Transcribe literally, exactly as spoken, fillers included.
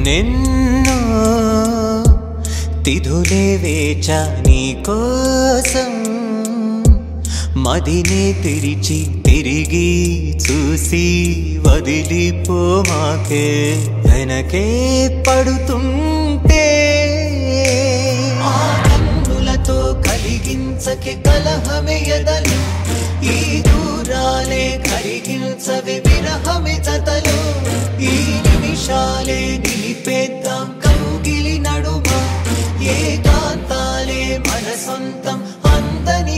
నిన్నో తిథులే వేచా నీ కోసం మదినే తెరిచి తిరిగి చూసి వదిలిపోమాకే వెనకే పడుతుంటే ఆ కన్నులతో కలిగించకే కలహమే ఎదలు ఈ దూరాలే కరిగించవే విరహమే జతలు ఈ నిమిషాలే నిలిపేద్దాం కౌగిలి నడుమ ఏకాంతాలే మన సొంతం అందని